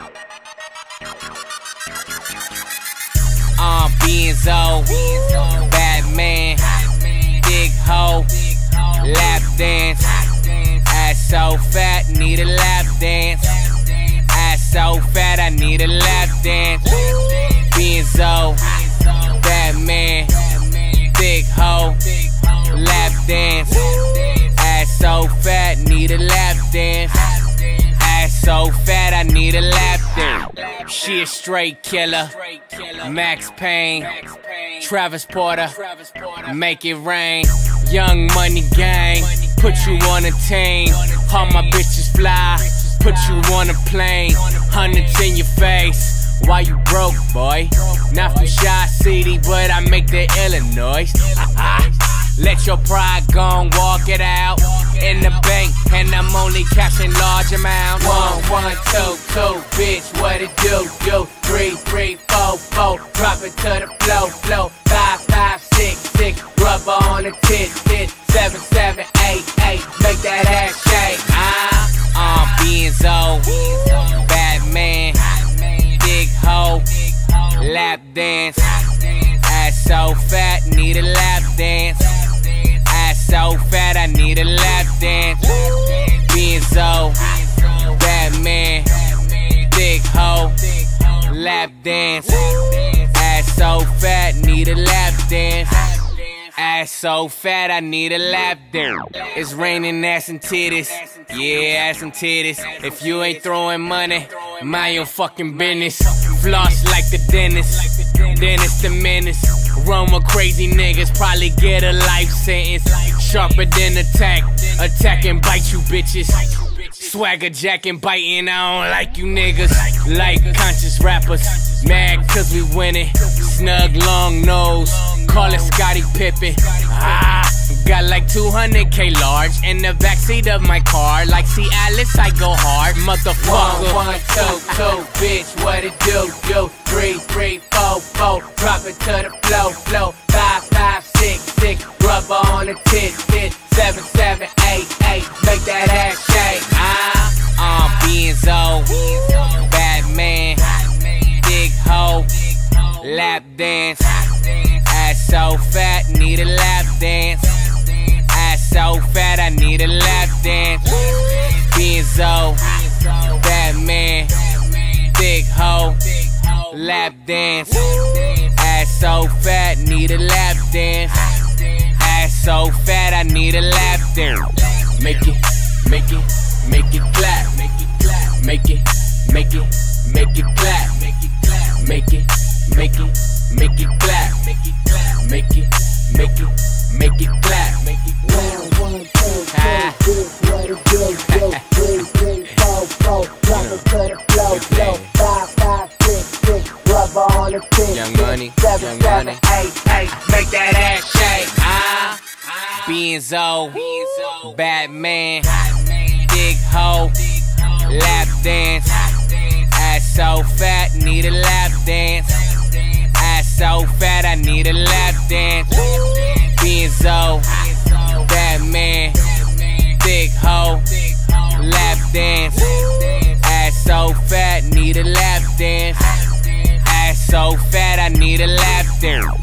Benzo, Batman, big hoe, lap dance. Ass so fat, need a lap dance. Ass so fat, I need a lap dance. Benzo, Batman, big hoe, lap dance. Ass so fat, need a lap dance. Ass so fat, I need a lap dance. She a straight killer, Max Payne, Travis Porter, make it rain. Young money gang, put you on a team. All my bitches fly, put you on a plane. Hundreds in your face, why you broke, boy? Not from Shy City, but I make the Illinois. Let your pride go, walk it out. In the bank, and I'm only cashing large amounts. 1, 1, 2, 2, bitch, what it do? 3, 3, 4, 4, drop it to the flow. 5, 5, 6, 6, rubber on the tit. 7, 7, 8, 8, make that ass shake. Benzo, Batman, big hoe, lap dance. Ass so fat, need a lap dance. Ass so fat, I need a lap dance. Benzo, Batman, big hoe, lap dance. Ass so fat, need a lap dance. Ass so fat, I need a lap dance. It's raining ass and titties. Yeah, ass and titties. If you ain't throwing money, mind your fucking business. Floss like the dentist, dentist the menace. Run with crazy niggas, probably get a life sentence. Sharper than attack and bite you bitches. Swagger jacking, biting, I don't like you niggas. Like conscious rappers, mad cause we winning. Snug long nose, call it Scottie Pippen. Got like 200K large in the backseat of my car. Like see Alice, I go hard, motherfucker. 1, 1, 2, 2, bitch, what it do? 3, 3, 4, 4, drop it to the flow. 5, 5, 6, 6, rubber on the tit. 7, 7, 8, 8, make that ass shake. Benzo, Batman, big hoe, lap dance. Ass so fat, need a lap dance. Ass so fat, I need a lap dance. Benzo, Batman, big hoe, lap dance. Ass so fat, need a lap dance. Ass so fat, I need a lap dance. Make it clap. Make it clap. Make it clap. Make it clap. Make it clap. Make it clap. 1, 1, 2, 2, what it do? 3, 3, 4, 4, drop it to the flow. 5, 5, 6, 6, rubber on the tit. Young money, 7, 7, 8, 8, make that ass shake. Benzo, Batman, big hoe, lap dance. Ass so fat, need a lap dance. Ass so fat, I need a lap dance. Benzo, Batman, big hoe, lap dance. Ass so fat, need a lap dance. Ass so fat, I need a lap dance.